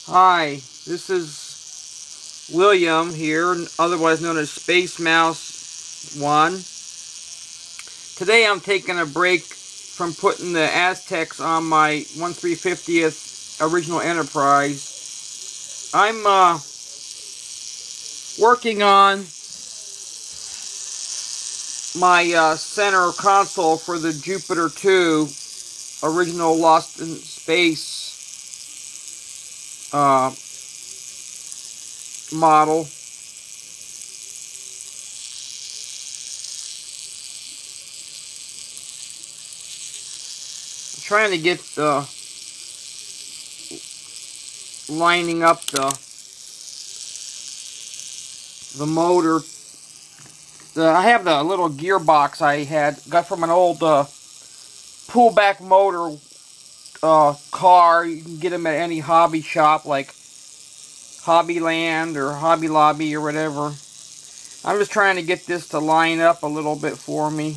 Hi, this is William here, otherwise known as Space Mouse 1. Today I'm taking a break from putting the Aztecs on my 1/350th original Enterprise. I'm working on my center console for the Jupiter 2 original Lost in Space model. I'm trying to get lining up the motor. I have the little gearbox I got from an old pullback motor car. You can get them at any hobby shop like Hobbyland or Hobby Lobby or whatever. I'm just trying to get this to line up a little bit for me.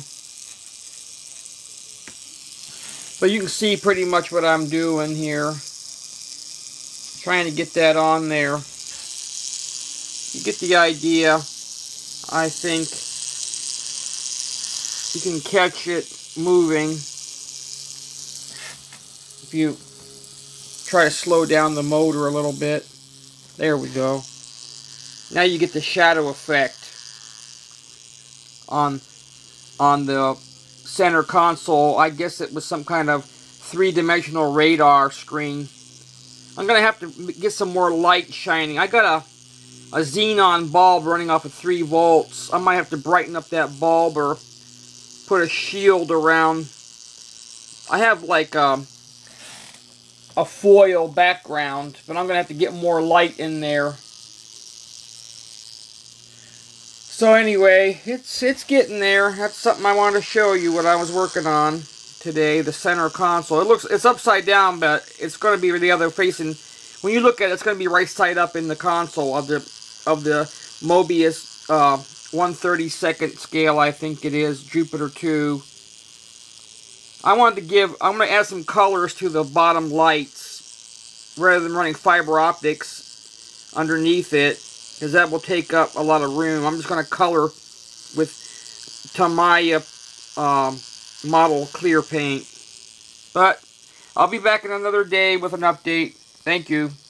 So you can see pretty much what I'm doing here. Trying to get that on there. You get the idea. I think you can catch it moving if you try to slow down the motor a little bit. There we go. Now you get the shadow effect on the center console. I guess it was some kind of three-dimensional radar screen. I'm gonna have to get some more light shining. I got a xenon bulb running off of 3 volts. I might have to brighten up that bulb or put a shield around. I have like a foil background, but I'm gonna have to get more light in there. So anyway, it's getting there. That's something I wanted to show you what I was working on today. The center console. It's upside down, but it's going to be the other facing. When you look at it, it's going to be right side up in the console of the Moebius 1/32 scale. I think it is Jupiter 2. I'm going to add some colors to the bottom lights rather than running fiber optics underneath it, because that will take up a lot of room. I'm just going to color with Tamiya model clear paint. But I'll be back in another day with an update. Thank you.